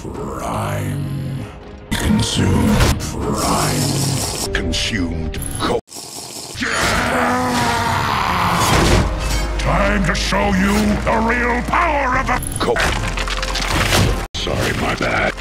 Prime. Consumed. Prime. Consumed. Time to show you the real power of a Sorry, my bad.